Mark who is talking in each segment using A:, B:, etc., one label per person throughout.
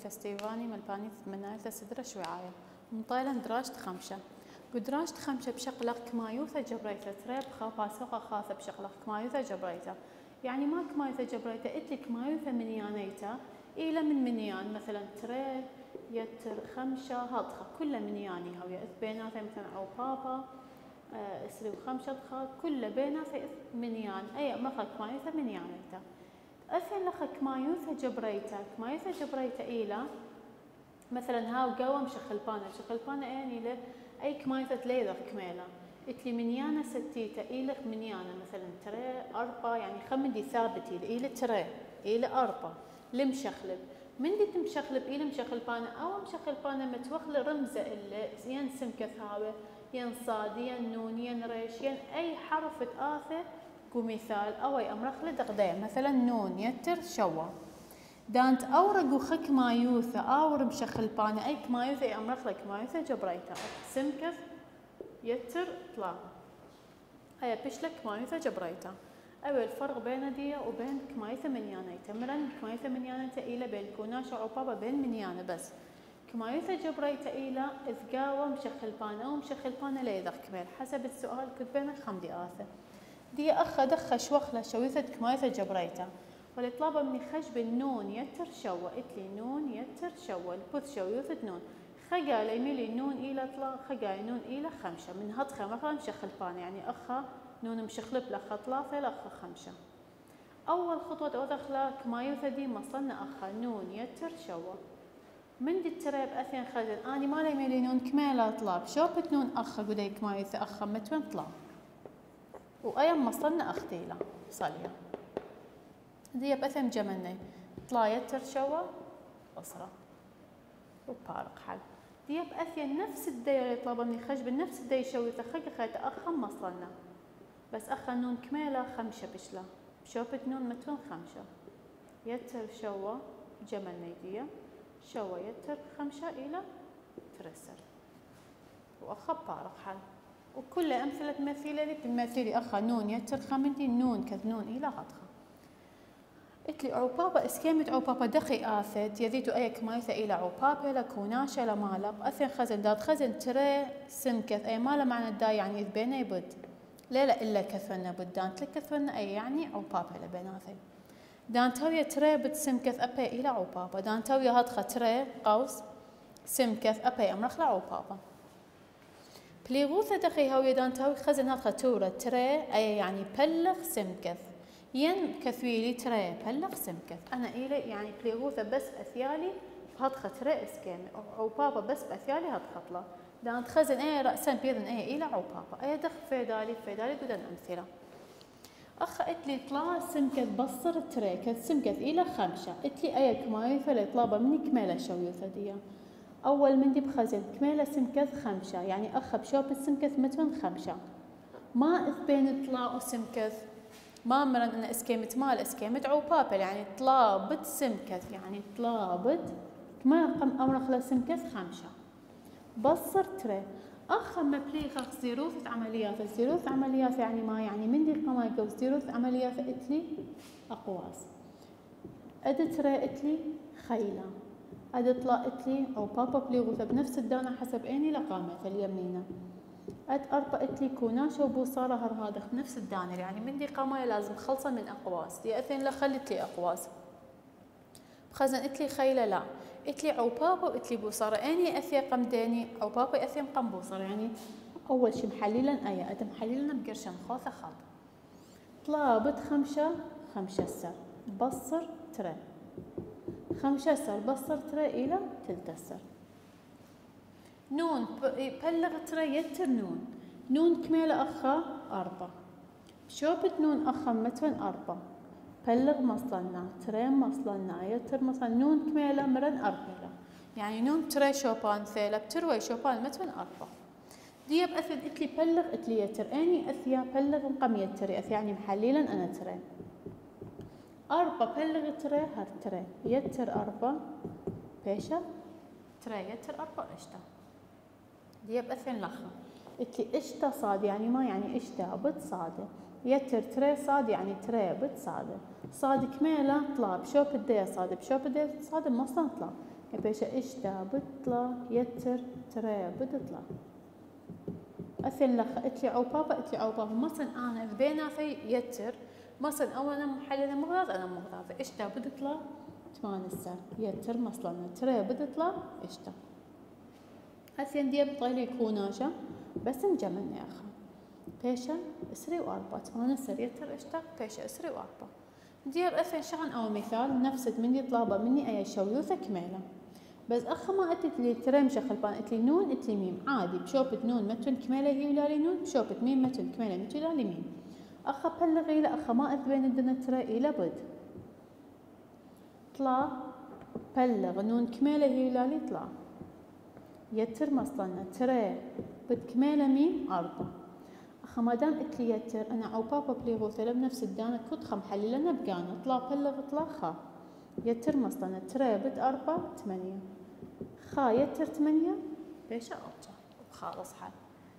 A: فستيفاني ملباني منايثة سدرة شويعاية مطيلة دراجة خمشة قدراجة خمشة بشقلق كمايوثة جبريته تريب باسوقة خاصة بشقلق كمايوثة جبريته يعني ما كمايوثة جبريته اتلي كمايوثة منيانيته إلى من منيان مثلا تري يتر خمشة هضخة كل منياني هوية إث بيناتها مثلا أو بابا اسري وخمشة دخل كل بيناتها إث منيان أي مخا كمايوثة منيانيته أثن لخا كمايوثة جبريته إلى مثلا هاو قوة مشخلبانة يعني له أي كمايوثة ليذر كميلة إتلي منيانة ستيته إلى منيانة مثلا تري أربعة يعني خمندي ثابتي إلى تري إلى أربعة لمشخلب من دي تمشخلب إلى مشخلبانة أو مشخلبانة متوخل رمزة اللي ين سمكث هاوي ين صاد ين نون ين ريش ين أي حرف تآثر كمثال أو أي أمرخلة دقدية مثلا نون يتر شوا دانت أورق وخك مايوثة أور مشخلبانة أي كمايوثة أي أمرخلة كمايوثة جبريتها سمكث يتر طلا هيا بشلك كمايوثة جبريتها أول الفرق بين دي وبين كمايوثة منيانيته مرن كمايوثة منيانيته إلى بين كوناشة عقابة بين منيانة بس كمايوثة جبريته إلى إذقاوة مشخلبانة أو مشخلبانة ليذر كميل حسب السؤال كنت بين خمدي آثة دي أخا دخة شوخلة شويثة كمايوثة جبريته والإطلابة من خشب النون يتر شوى إتلي نون يتر شوى البث شويوثة نون خقا ليميلي نون إلى طلا خقا نون إلى خمشة من هضخة مثلا مشخلبانة يعني أخا نون مشخلب لخا ثلاثة لخا خمسة أول خطوة أدخل كمايوثة دي مصلنا أخا نون يتر شوى من دي التريب أثين خزن أني ما ليميلي نون كميلة طلاب شوبت نون أخا قدي كمايوثة أخا متون طلاب وأيام مصلنا أختيلا صليا دي بأثم جمني طلا يتر شوى أسرة وبارق حل دي بأثين نفس الدي اللي طلبه مني خشب نفس الدي شويثة خقا خيت أخا مصلنا بس أخا نون كميلة خمشة بشلا شوبت نون متون خمشة يتر شوى جمني دي شوى يتر خمشة إلى ترسر وأخا بارق حل وكل أمثلة مثيلة لي بالمثيلي أخا نون يتر خمندي نون كذنون إلى غطخة إتلي عوبابا إسكيمت عوبابا دخي آثت يذيتو أي كمايثة إلى عوبابا لكوناشة لمالق أثن خزن داد خزن تري سمكث أي مالا معنى الدا يعني بيني بد لا إلا كثونا بدان تلكثونا أي يعني عوبابا لبيناثي دان تويا تري بد سمكث أبي إلى عوبابا دان تويا هادخة تري قوس سمكث أبي أمرخ لعوبابا بليغوثة دخي هاوية دان توي خزن هادخة تورة تري أي يعني بلغ سمكث ين كثويلي تري بلغ سمكث أنا إلي يعني بليغوثة بس أثيالي هادخة تري إسكيمي عوبابا بس بأثيالي هادخة طلا دان تخزن أي رأسا بيضن أي إلى عوبابا أي دخ فيدالي بدن أمثلة أخ إتلي طلا سمكث بصر تري كث سمكث إلى خمشة إتلي أي كمايوثة لطلابة مني كميلة شويوثة دي أول من دي بخزن كميلة سمكث خمشة يعني أخ بشوب السمكث متون خمشة ما إث بين طلا وسمكث ما مرن أن إسكيمت مال إسكيمت عوبابل يعني طلابت سمكث يعني طلابت ما قم أمرخ سمكث خمشة بصر تري أخ مبليغ زيروث عمليات الزيروث عمليات يعني ما يعني من دي قما يقول زيروث عمليات إتلي أقواس أد تري إتلي خيلة أد طلا إتلي عوبابا بليغوثة بنفس الدانة حسب عيني لقامة اليمينة أد أربع إتلي كوناشة وبوصارة هذا نفس الدانر يعني من دي قامة لازم خلصة من أقواس دي أثين لخلت لي أقواس بخزن إتلي خيلة لا إتلي عوبابا وإتلي بوصارة أني أثي قم داني عوبابا أثي قم بوصارة يعني أول شي محللا أي أد محللنا بقرشن خوثة خاط طلابت خمشة سر بصر ترى خمشة سر بصر ترى إلى تلتسر نون بلغ ترى يتر نون كميلة أخا أربعة شوبت نون أخا متون أربعة بلغ مصلنا تري مصلنا يتر مصلنا نون كميلة مرن أربعة يعني نون تري شوبان ثيلة بتروي شوبان متون أربعة دي بأثد إتلي بلغ إتلي يتر أني أثيا بلغ قم يتري أث يعني محليلا أنا تري أربعة بلغ تري هر تري يتر أربعة بيشة تري يتر أربعة إشتا دي بأثن لخا إتلي إشتا صاد يعني ما يعني إشتا بد صادة يتر تري صاد يعني تري بد صادة صاد كميلة طلاب شوب الدي صاد بشوب الدي صاد مصلا طلاب بيشا اشتا بطلة يتر ترى بطلة. أثن لخ اتلي عوبابا اتلي عوبابا مثلا أنا بيناتي يتر مثلا أو أنا محللة مغراض أنا مغراضة اشتا بطلة تمانسة يتر مثلا ترى بطلة اشتا. أثن دي بطيلي كوناشة بس مجمعنا يا أخا بيشا اسري وأربعة تمانسة يتر اشتا بيشا اسري وأربعة. دير أثن شغن أو مثال نفس مني طلابة مني أي شويوثة كميلة بس أخا ما أتت لي ترى مشخل بان أتلي نون أتلي ميم عادي بشوبة نون متن كميلة هي ولا لي نون بشوبة ميم متن كميلة متن ولا لي ميم. أخا بلغي لا أخا ما أثبين عندنا ترى إلى بد طلع بلغ نون كميلة هي ولا لي طلع يتر مصلنا ترى بد كميلة ميم أربعة. أخا ما دام أتلي يتر أنا عوبابا بليغو ثلب نفس الدانة كنت محللنا بقانا طلع بلغ طلع خا يتر مصلنا ترى بد أربعة ثمانية خا يتر ثمانية بيش أرجع بخالص حال.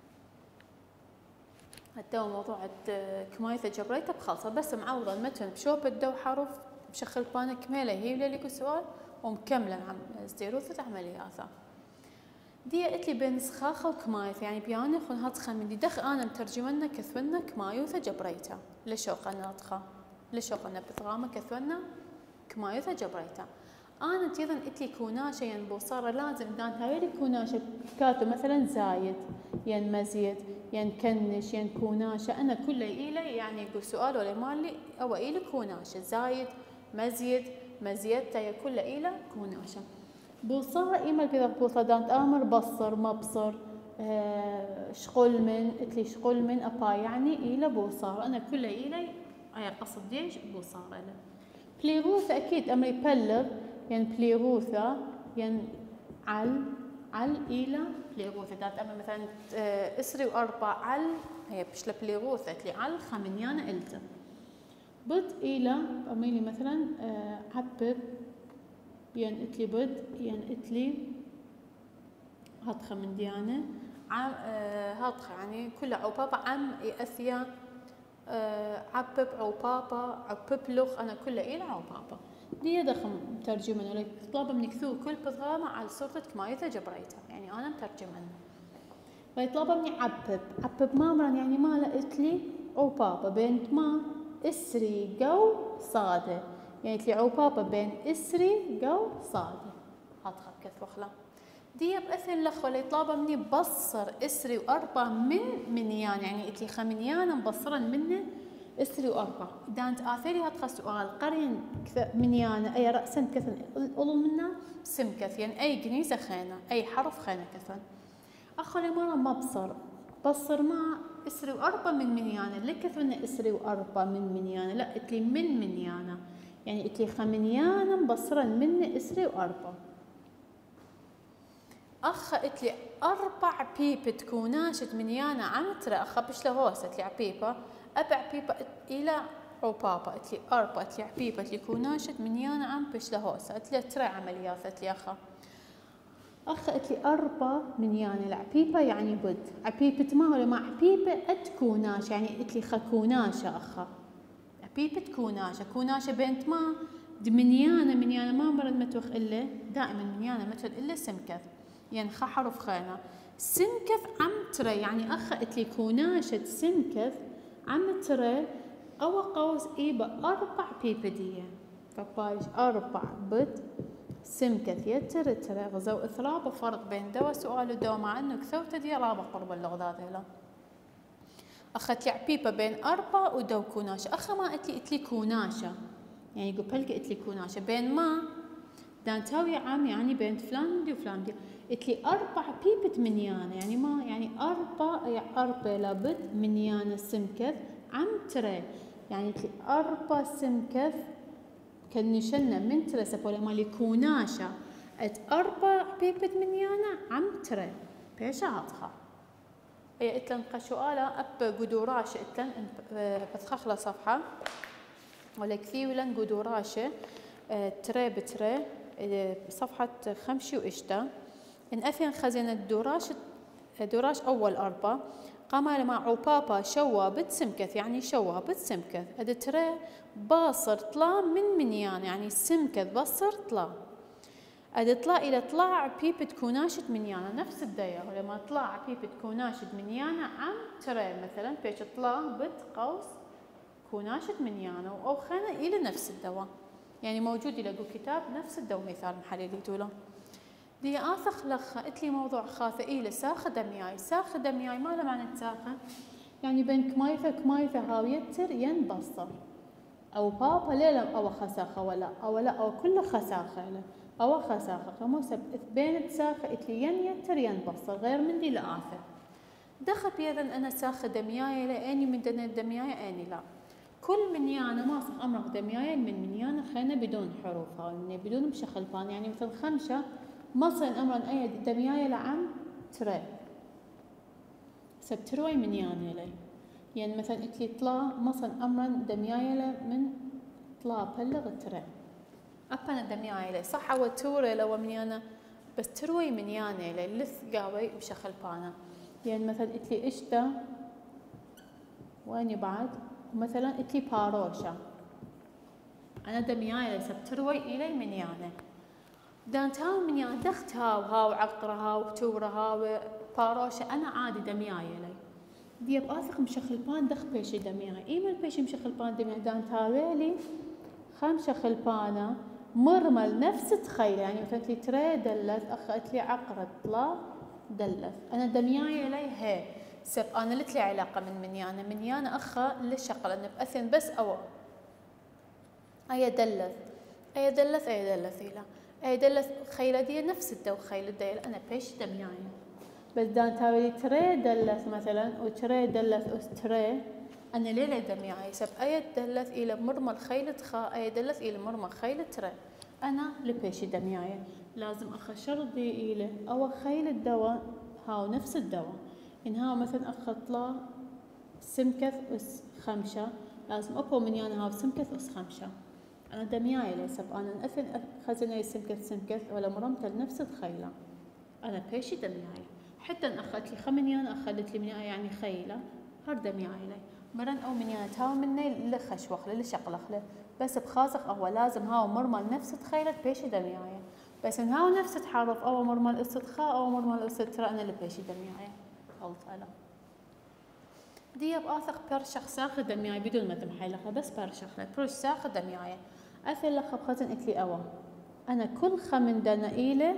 A: هالدو موضوع كمايثة جبريته بخالصة بس معوضة المتن بشوب الدو حرف بشخل بانا كميلة هي ولا ليكو سؤال ومكملة عم زيروثة عملياتها. دي اتلي بين سخاخة وكمايث يعني بياني خون هاتخا من دي دخ أنا مترجمنا كثونا كمايوثة جبريته لشوق ناطخة لشوق بثغامة كثونا كمايوثة جبريته. أنا أيضا اتلي كوناشة ين بوصارة لازم دان هاي كوناشة كاتو مثلا زايد ين مزيد ين كنش ين كوناشة أنا كل إيلة يعني يقول سؤال ولا مالي أو إيلة كوناشة زايد مزيد مزيدتا يا كل إيلة كوناشة. بوصارة إيمال كذا بوصارة دان تآمر بصر مبصر شغل من اتلي شغل من أبا يعني إيلة بوصارة أنا كل إيلة أي قصد ديش بوصارة له. بليغوثة أكيد أمري بلغ يعني بليغوثة يعني عل إلى بليغوثة دات أما مثلا إسري وأربع عل هي بشلا بليغوثة تلي عل خمنيانة إلتا بد إلى أميلي مثلا عبب يعني إتلي بد يعني إتلي هاد خمنديانة هاد يعني كل عوبابا عم يأثيا عبب عوبابا عبب لغ أنا كل إلى عوبابا. دي دخم ترجمنا لك طلب من كثو كل بضغامة على صورة كمايثة جبريتها يعني أنا مترجمنا. فيطلب مني عبب ما مران يعني ما لقيتلي عوبابا بين ما إسري جو صادة يعني تلي عوبابا بين إسري جو صادة هاتخب كث وخلا. دي بأثن لخ ولا يطلب مني بصر إسري وأربع من منيان يعني إتلي خمنيان مبصرا منه إسري وأربع. دانت آثري هاتخا سؤال قرين منيانا أي رأسا كثن أولو منا سم كث يعني أي جنيزة خينة أي حرف خينة كثن. أخلي مرة مبصر بصر ما إسري وأربع من منيانا ليه كثن إسري وأربع من منيانا لا إتلي من منيانا يعني إتلي خمنيانا مبصرا من إسري وأربع. أخا إتلي أربع بيبة تكوناشت منيانا عمترة أخا بشلا هوسة إتلي عبيبة أبع بيبة إلى عبابة إتلي أربع إتلي عبيبة إتلي كوناشت منيانا عم بشلا هوسة إتلي ترى عمليات إتلي أخا إتلي أربع منيانا العبيبة يعني بد عبيبة ما هو ما عبيبة أتكوناش يعني إتلي خكوناشة أخا عبيبة كوناشة بنت ما منيانا ما مرد متوخ إلا دائما منيانا متوخ إلا سمكث يعني خا حرف خانة سمكث عم ترى يعني أخا إتلي كوناشة سمكث عم ترى أو قوس إيبا أربع بيبدية فبايش أربع بد سمكث يتر ترى غزو إثراب فرق بين دوا سؤال ودوا مع إنه كثوتة دي رابع قرب اللغات هلا. أخت لعبيبة بين أربع ودو كوناشة أخا ما إتلي كوناشة يعني قبلك إتلي كوناشة بين ما دانتاوي عام يعني بين فلان دي وفلان دي إتلي أربع بيبة منيانة يعني ما يعني أربع لابد منيانة سمكث عم ترى يعني إتلي أربع سمكث كنشلنا من ترى سبولا مالي كوناشة ات أربع بيبة منيانة عم ترى بيش عاطخة هي إتلن قشوالة أب قدوراشة إتلن بتخخلة صفحة ولا كثير ولن قدوراشة ترى بترى صفحة 5 وإشتا إن أثين خزينة دوراش أول أربع قام مع عبابة شوا بتسمكث يعني شوا بتسمكث هذا ترى باصر طلا من منيان يعني سمكث بصر طلا أدطلع إلى طلع بيبت كوناشت منيانا نفس الدية، ولما طلع بيبت كوناشت منيانا عم ترى مثلا بيش طلع بت قوس كوناشت منيانا أو خانة إلى نفس الدواء، يعني موجود إلى كتاب نفس الدواء مثال محللي تولا. دي آثخ لخا إتلي موضوع خاثة إلى ساخة دمياي، ساخة دمياي ما له معنى ساخة؟ يعني بين كمايثة هاو يتر ينبصر أو بابا ليلم أو خساخة ولا أو لا أو كل خساخة له أو خساخة خموسة بين تساخة إتلي يتر ينبصر غير من دي لآثر. دخل بيذا أنا ساخة دمياي لأني من دنا دمياي أني لا. كل منيانا ما صح أمرق دمياي من منيانا خينا بدون حروف هاو بدون مشخلبان، يعني مثل خمسة مصر أمرا أي دمياي لعم ترى سبتروي منيانا لي، يعني مثلا إتلي طلا مصر أمرا دمياي من طلا بلغ ترى أبنا دمياي لي صح أو توري لو منيانا بس تروي منيانا لي لث قاوي بشخلبانا، يعني مثلا إتلي إشتا وين بعد مثلا إتلي باروشة أنا دمياي لي سبتروي إلي منيانا دانت هاو منيانا دخت هاو عقرها وتورها وباروشة أنا عادي دمياي لي دي بآثق مشخلبان دخ بيشي دمياي إيمن بيشي مشخلبان دمياي دانت هاويلي خم شخلبانا مرمل نفس تخيل، يعني مثلا إتلي تري دلث أخ إتلي عقرة طلا دلث أنا دمياي لي هي سب أنا لتلي علاقة من منيانا أخا لشقل أنا بأثن بس أو أي دلث إلى أي دلث خيلة دي نفس الدو خيل الديل أنا بيش دمياي بس دان تاولي تري دلث مثلا وتري دلث أستري أنا ليلة دمياي سب أي دلث إلى مرمى خيلة خا أي دلث إلى مرمى خيلة تري أنا لبيش دمياي لازم أخشردي إلى أو خيل الدواء هاو نفس الدواء إن هاو مثلا أخطلا سمكث أس خمسة لازم أبو منيانا هاو سمكث أس خمسة أنا دمياي ليسب أنا أثن خزنة سمكث ولا مرمتل نفس الخيلة أنا بيشي دمياي حتى أن أخذت لي خمنيانا أخذت لي منيانا يعني خيلة هر دمياي لي مرن أو منيانا تاو مني لخشوخ لشقلخ له بس بخازق أو لازم هاو مرمل نفس تخيلة بيشي دمياي بس إن هاو نفس تحرف أو مرمل استدخاء أو مرمل استدترى أنا اللي بيشي دمياي ألا دي بآثق برشخ ساخ دمياي بدون ما تمحي لها بس برشخ له بروش ساخ دمياي أثل لخ بخزن إتلي أوا أنا كل خمن دنا إيله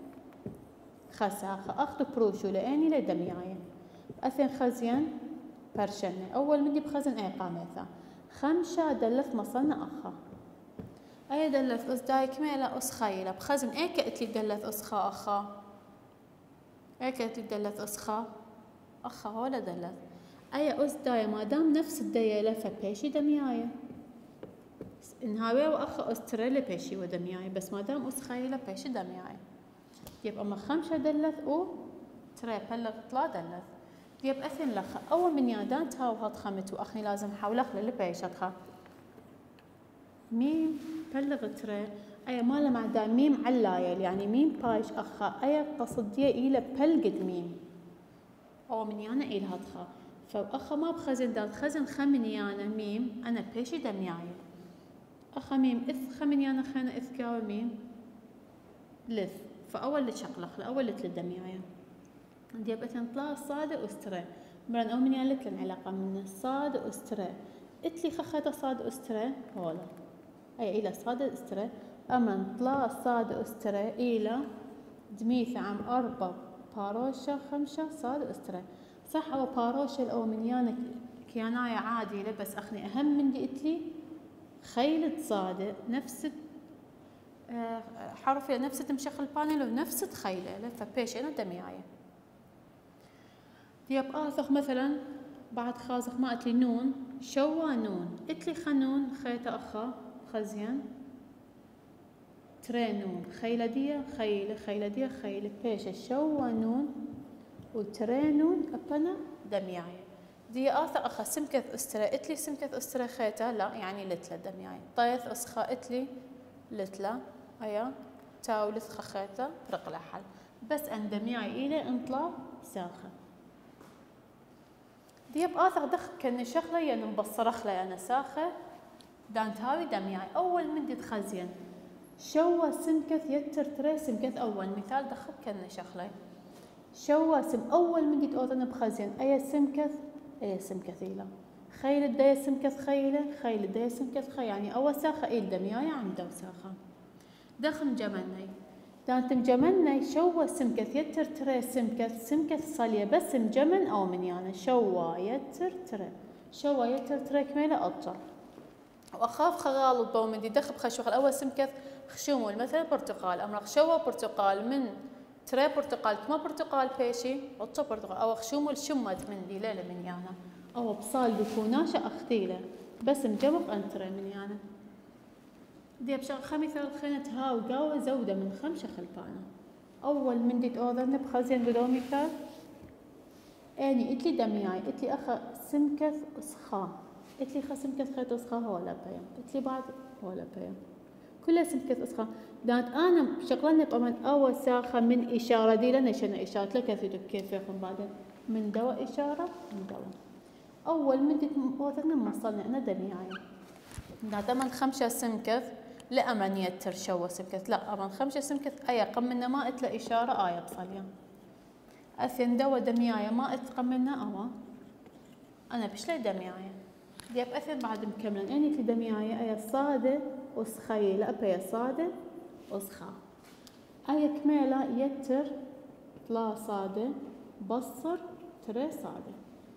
A: خساخ أخذ بروشو لأني لدمياي أثن خزين برشنة أول مني بخزن أي قامثة خمسة دلث مصلنا أخا أي دلث أس داي كميلة أس خيلة بخزن إيك إتلي دلث أس أخا إيك إتلي دلث أس أخا ولا دلث أي أس داي ما دام نفس الداية لفة بيشي دمياي إنهاوي وأخا أس تريلي بيشي ودمياي بس ما دام أس خيلة بيشي دمياي يبقى أما خمسة دلث أو تري بلغ طلا دلث يبقى أثن لخا أول من يادان تاو هاد خمت وأخني لازم حولخ للي بيشتخا ميم بلغ تري أي مالا مع دا ميم علايل يعني ميم بايش أخا أي قصدية إلى بلقد ميم أول من يانا إلى هادخا فأخا ما بخزن داد خزن خمن يانا ميم أنا بيشي دمياي أخا ميم إث خمن يانا خانا إث كاو ميم لث فأول لشقلخ لأول لتل دمياي عندي أبتن طلا صاد أسترى مرن أو من يالك لن علاقة من صاد أسترى إتلي خخطة صاد أسترى هولا أي إلى صاد أسترى أمن طلا صاد أسترى إلى دميث عم أربع باروشة خمسة صاد أسترى صح أو باروشة أو من يانك كيانايا عادي بس أخني أهم من دي إتلي خيلة صاد نفس حرفي نفس تمشخل بانيل ونفس تخيله فبيش أنا دمياي دياب آثخ مثلا بعد خازخ ما أتلي نون شوا نون إتلي خنون خيطة أخا خزيان تري نون خيلة دي خيلة بيش شوا نون وتري نون أبنا دمياي دي آثخ أخا سمكث أسترى إتلي سمكث أسترى خيطة لا يعني لتلة دمياي طيث أسخا إتلي لتلة أيا تاولث خخيطة برقلة حل بس أن دمياي إلي انطلا ساخة دي بآثق دخ كأن شغلة يعني مبصرخ لي أنا ساخة دانت هاوي دمياي أول من دي تخزين شوا سمكث يتر تري سمكث أول مثال دخل كنا شغلة شوا سم أول من دي تأوذن بخزين أي سمكث إلى خيل الداية سمكث خيل الداية سمكث خي يعني أول ساخة إيل دميايا عم دو ساخة دخل جمني دانتم جمني شوا سمكث يتر تري سمكث صلية بس مجمن أو من يعني شوا يتر تري كميلة أطر وأخاف خغال الضوء دي دخل بخشوخ الأول سمكث خشومول مثلا برتقال أمرق شوا برتقال من تري برتقال كما برتقال بيشي أطر برتقال أو خشومول شمت من دي ليلة من يعني أو بصال بكوناشة أختيلة بس مجمق أنتري من يعني دي بشغل خميثة الخينة هاو قاوة زودة من 5 خلفانة أول من دي تأوذن بخزين بدو مثال اني اتلي دمياي اتلي اخا سمكث اسخا اتلي خا سمكث خيط اسخا هولا بيا اتلي بعد هولا بيا كلها سمكث اسخا دانت انا شغلنا طبعا اول ساخه من اشاره دي لنا شنو اشاره لك كيف يكون بعدين من دواء اشاره من دواء اول من دي وثقنا موصلنا انا دمياي دانت من 5 سمكث لأمن يتر شوا سمكث لا أمن 5 سمكث أي قم منا ما اتلا اشاره آية بصليا أثين دوا دميايا ما أتقم منها أما أنا بشلي دميايا دياب أثين بعد مكملن يعني في دميايا أي صادة وسخي لا بيا صادة وسخا أي كميلة يتر طلا صادة بصر تري صادة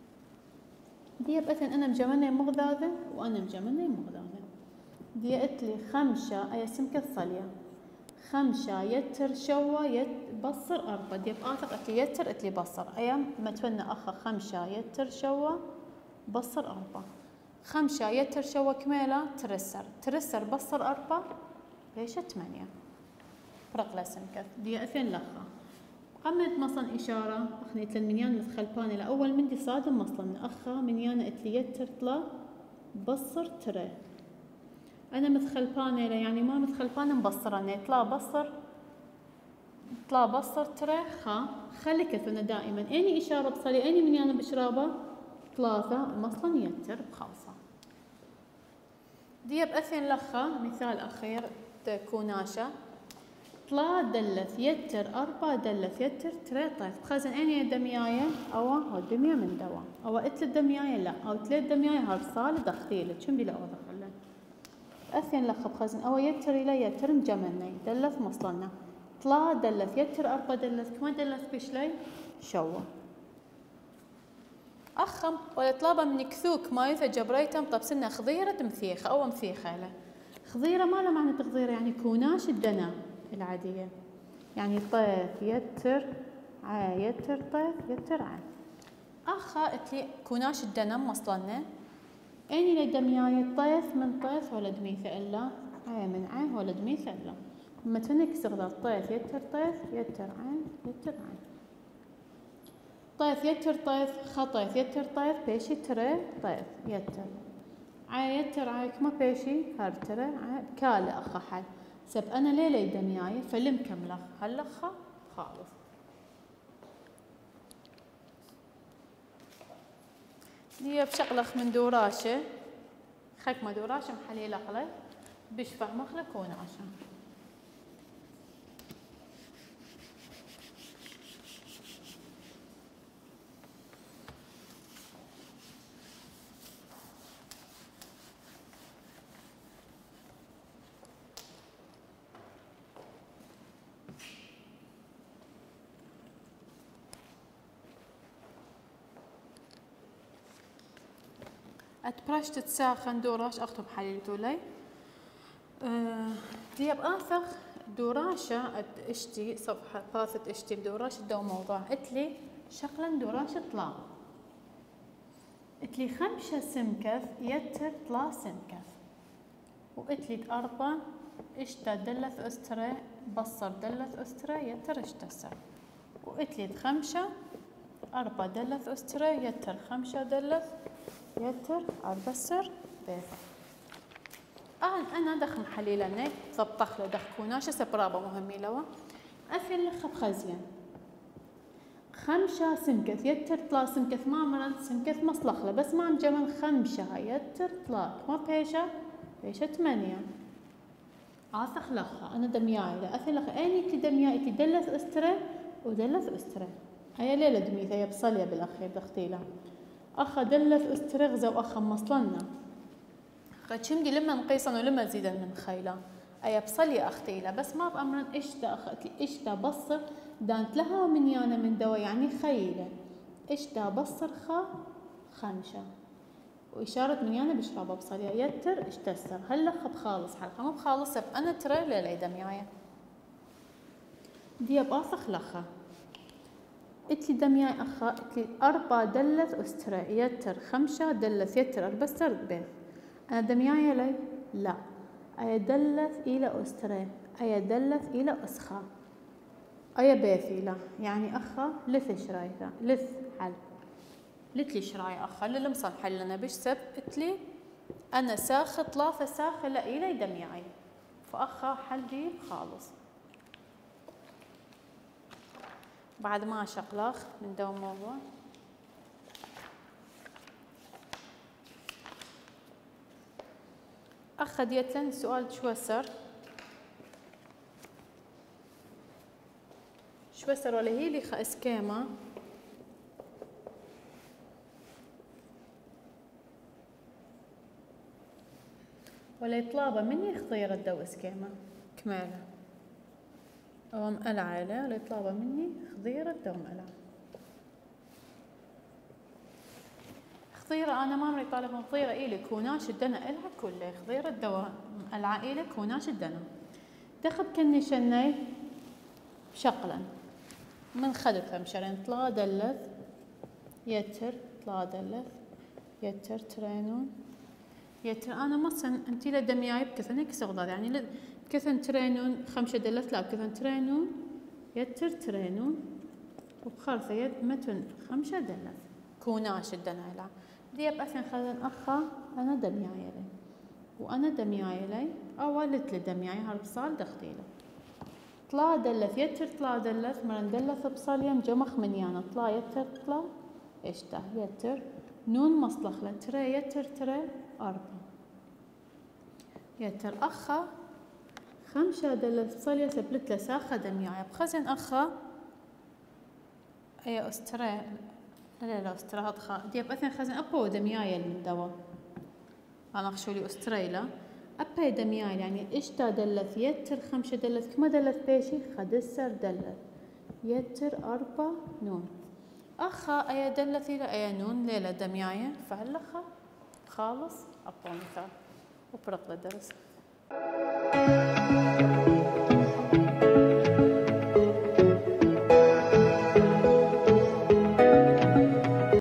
A: دياب أثين أنا مجمنة مغذاذة وأنا مجمنة مغذاذة دي أتلي 5 أي سمكة صلية 5 يتر شوا بصر 4 ديب آثق أتلي يتر أتلي بصر أيام ما تفنى أخا 5 يتر شوا بصر 4 5 يتر شوا كميلة ترسر بصر 4 بيشة 8 فرق لسمكث دي أثين لخا قمت مصلا إشارة أخني تلن منيان مثخلباني لأول من دي صادم مصلا أخا منيان أتلي يتر طلا بصر تري أنا مثخلبانة يعني ما مثخلبانة مبصراني طلا بصر ترى خلي كثنا دائما أني إشارة بصلي أني من أنا بشرابة 3 مصلا يتر بخالصة دي بأثين لخا مثال أخير كوناشة طلا دلث يتر 4 دلث يتر تري طيف بخزن أني دمياية أو هو دمية من دوا أو اتل دمياية لا أو 3 دمياية هالصالة دختيلة شن بلا أوضح أثين لخ بخزن أو يتر إلى يتر مجمني دلث مصلنا طلا دلث يتر 4 دلث كما دلث بشلي شوا أخم ولا طلابة من كثوك ما يثا جبريتم طب سنة خضيرة مثيخة أو مثيخة له خضيرة ما له معنى تخضيرة يعني كوناش الدنا العادية يعني طيف يتر عا يتر طيف يتر عا أخا اتلي كوناش الدنا مصلنا أني لدمياي طيف من طيف ولد ميثة إلا عين من عين ولد ميثة إلا لما تنكسر ذا طيف يتر طيف يتر عين يتر عين طيف يتر طيف خطيف يتر طيف بيشي تري طيف يتر عين يتر عين كما بيشي هر تري عين كالة أخا حل سب أنا ليلي دمياي فلم كملخ هلخا خالص دي بشغلخ من دوراشة خك ما دوراشة محلي لغلة بشفع مخلك وناشة أتبرش تتساخن دوراش أخطب حليل تولي دياب آثخ دوراشة اشتي صفحة ثاثة اشتي بدوراش الدو موضوع اتلي شغلا دوراش طلا اتلي 5 سمكث يتر طلا سمكث واتلي 4 اشتا دلث استري بصر دلث استري يتر اشتسر واتلي 5 4 دلث استري يتر 5 دلث يتر 4 سر بيث أنا دخل حليلنا ضبطخ له دخكوناش سبرابة مهمي لوا أثل لخب خزين 5 سمكث يتر طلا سمكث ما مرن سمكث مصلخلة بس ما مجمن 5 يتر طلا ما بيشة 8 آسخ لخا أنا دمياي لا أثي لخا أني دمياي تدلث أسترا ودلث أسترا هيا ليلة دميثة هي بصلية بالأخير دختيلة أخا دلث أسترغزة وأخا مصلنا أخا كمدي لما نقيسن ولما زيدا من خيلة أي بصلية أختيلة بس ما بأمرن إشتا أختي إشتا بصر دانت لها من يانا من دوا يعني خيلة إشتا بصر خمشة وإشارة من يانا بشرابة بصلية يتر اشتسر هلا بخالص حلقة ما بخالص أنا ترى لا دميايا دي بآسخ لخا اتلي دمياي أخا اتلي أربع دلث أسترا يتر خمشة دلث يتر أربع استر بيث أنا دمياي لي لا أي دلث إلى أسترا أي دلث إلى أسخا أي بيثيلا يعني أخا لث شرايثا لث حل لتلي شراي أخا اللي مصنح لنا بش سب اتلي أنا ساخ ثلاثة ساخ لا إلى دمياي فأخا حلي خالص بعد ما شقلاخ من دو موضوع أخا ديتن سؤال شوسر ولا هي لي خا اسكيما ولا يطلابه مني خضيرة دو اسكيما كماله أو مقلعة له ولا يطلابه مني خضيرة دو مقلعة خضيرة أنا ما مري طالبة خضيرة إلي كوناش الدنا إلها كله خضيرة دو مقلعة إلي كوناش الدنا دخب كني شني شقلا من خدتها مشرين طلا دلث يتر طلا دلث يتر ترينون يتر أنا مثلا أنتي لدمياي بكثن هيك صغضار يعني بكثن ترينون خمسة دلث لا بكثن ترينون يتر ترينون وبخارثة يد متن خمسة دلث كوناش الدنا لا دي بأثن خذن أخا أنا دمياي لي وأنا دمياي لي أولت لدمياي هالبصال دختيله طلا دلث يتر طلا دلث مرن دلث بصال يم جمخ من يانا طلا يتر طلا اشته يتر نون مصلخ ترى يتر ترى أربعة يتر أخا خمسة دلث بصال يسبلت لساخة دمياي بخزن أخا أي أسترا لا أسترا هاد دي بأثن خزن أبو دمياي من دوا أنا أخشولي أستريلا أبا دمياي يعني إشتا دلث يتر خمسة دلث كما دلث بيشي خدسر دلث يتر أربعة نون أخا أي دلث إلى أي نون ليلة دمياي فهلخا خالص أبو مثال وبرق لدرس